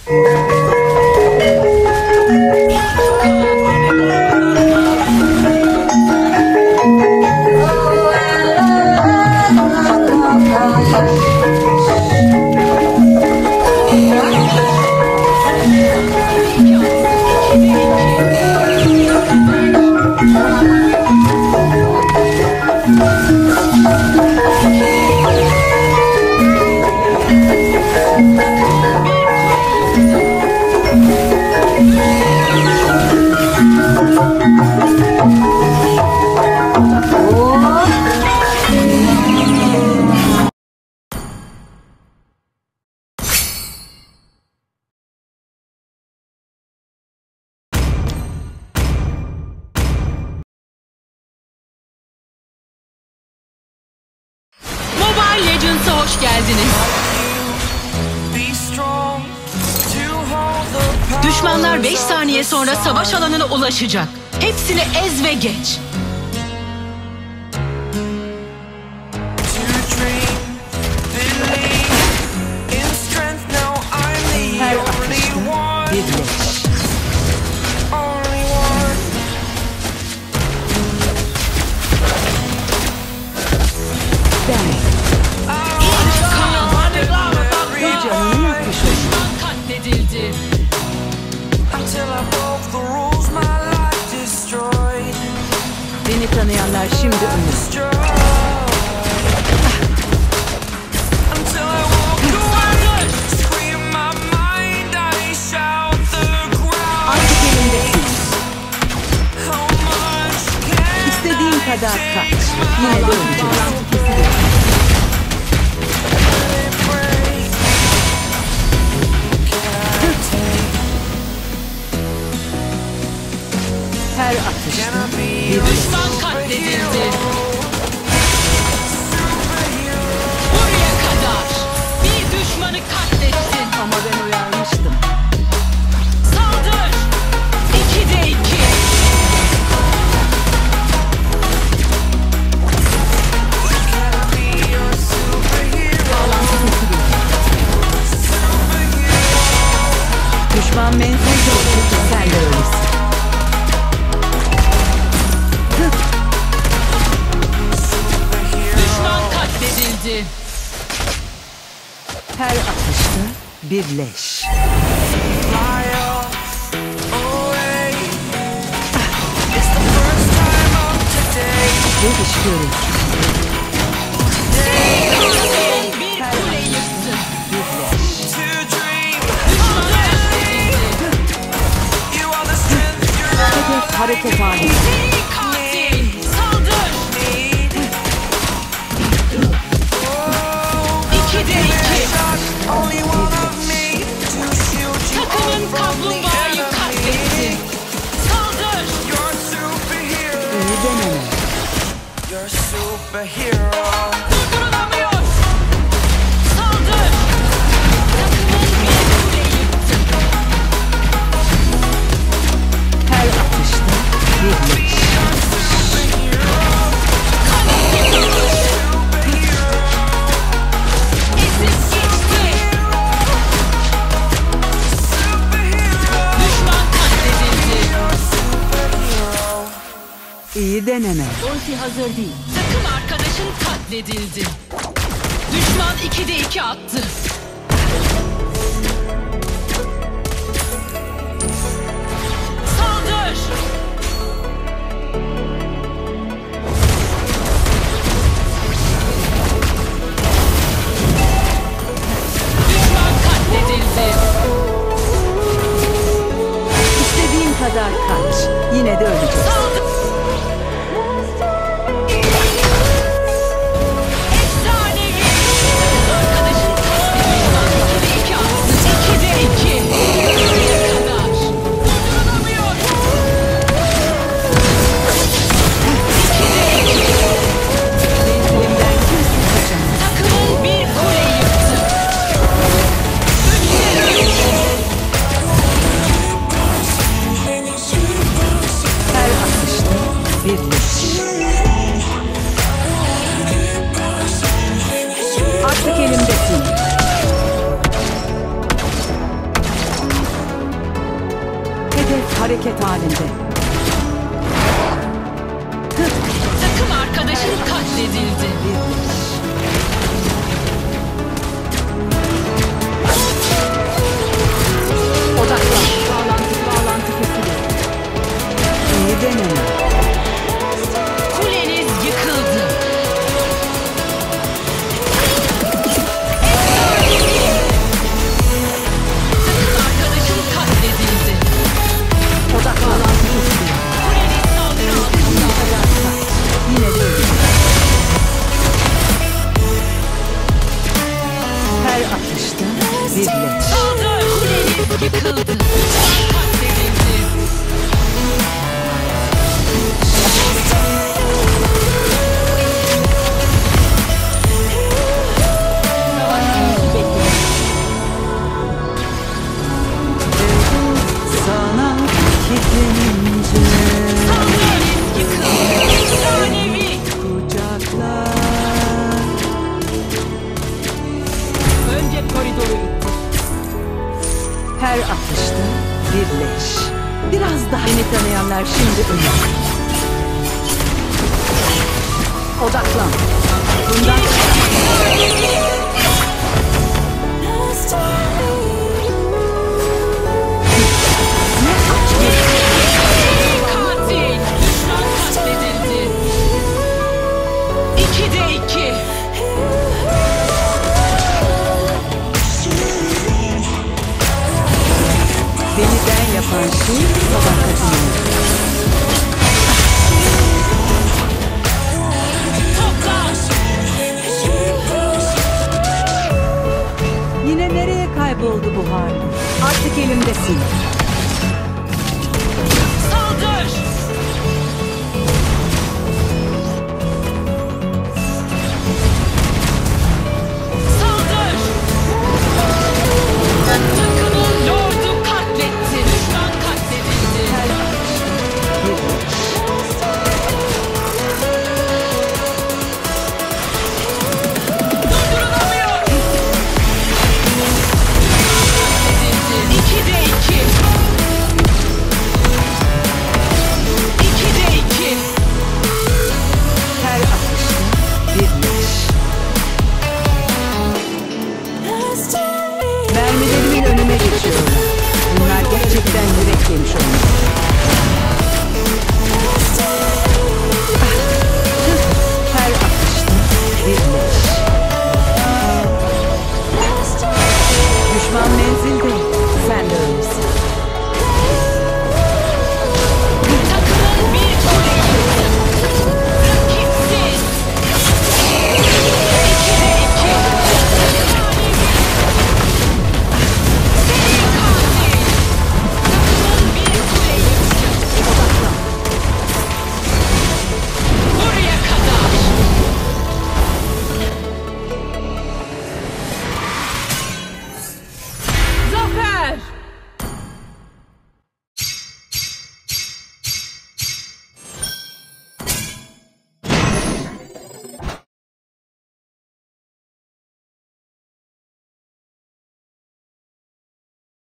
Legends'a hoş geldiniz. Düşmanlar 5 saniye sonra savaş alanına ulaşacak. Hepsini ez ve geç. Her atışta birleş. Katledildi. Beni tanıyanlar şimdi ölür. Artık elimdesin. İstediğin kadar kaç. Yine de öleceğiz. Her atışta bir Düşman katledildi. Buraya kadar. Bir düşmanı katlettin. ama ben uyarmıştım. Saldır. 2'de 2. Düşman menzilde olursa sen de öylesin. Düşman katledildi. Her atışta birleş. Ve iş görür. Bir kule yıktı. Birleş. Hedef hareket halinde. Katil. Saldır. 2'de 2. Takımın kaplumbağayı katletti. Saldır. İyi deneme. Durdurulamıyor. Saldır. Takımın bir kule yıktı. Her atışta birleş. Ezip geçti. Düşman katledildi. İyi deneme. Ulti hazır değil. Takım arkadaşın katledildi. Düşman 2'de 2 attı. Saldır. Düşman katledildi. İstediğin kadar kaç. Yine de öleceğiz. Saldır. Efsanevi. Arkadaşın katledildi. Hareket halinde. Takım arkadaşın katledildi. Odaklan. Bağlantı kesiliyor. İyi deneme. Kuleniz yıkıldı. Takım arkadaşın katledildi. Odaklan. Bağlantı kesiliyor. Kuleniz saldırı altında. Yine de öyle. Her atışta birleş. Saldır. Kuleniz yıkıldı. Katledildi. Savaşçımızı bekliyor. Sana kilitlenince Kuleniz yıkıldı. Efsanevi. kucaklar. Önce koridoru itti. Her atışta birleş. Biraz daha beni tanıyanlar şimdi uyan. Odaklan. Bundan Katil. Düşman katledildi. 2'de 2. beni ben yapan şey sadakatim. Toplan. Yine nereye kayboldu bu hali? Artık elimdesin.